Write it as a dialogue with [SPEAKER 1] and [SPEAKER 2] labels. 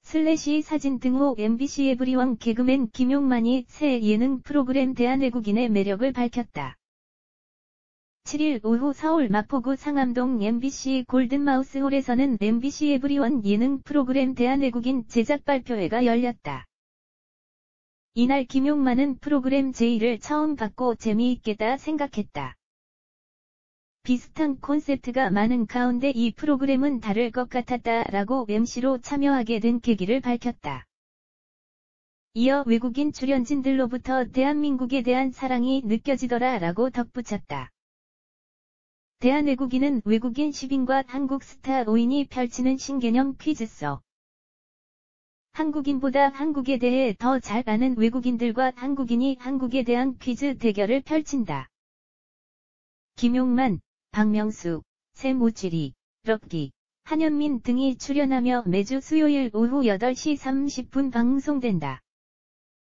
[SPEAKER 1] 슬래시 사진 등호 MBC 에브리원 개그맨 김용만이 새 예능 프로그램 대한외국인의 매력을 밝혔다. 7일 오후 서울 마포구 상암동 MBC 골든마우스홀에서는 MBC 에브리원 예능 프로그램 대한외국인 제작 발표회가 열렸다. 이날 김용만은 프로그램 제의를 처음 받고 재미있겠다 생각했다. 비슷한 콘셉트가 많은 가운데 이 프로그램은 다를 것 같았다 라고 MC로 참여하게 된 계기를 밝혔다. 이어 외국인 출연진들로부터 대한민국에 대한 사랑이 느껴지더라 라고 덧붙였다. 대한외국인은 외국인 10인과 한국 스타 5인이 펼치는 신개념 퀴즈쇼. 한국인보다 한국에 대해 더 잘 아는 외국인들과 한국인이 한국에 대한 퀴즈 대결을 펼친다. 김용만, 박명수, 샘오찌리, 럭키, 한현민 등이 출연하며 매주 수요일 오후 8시 30분 방송된다.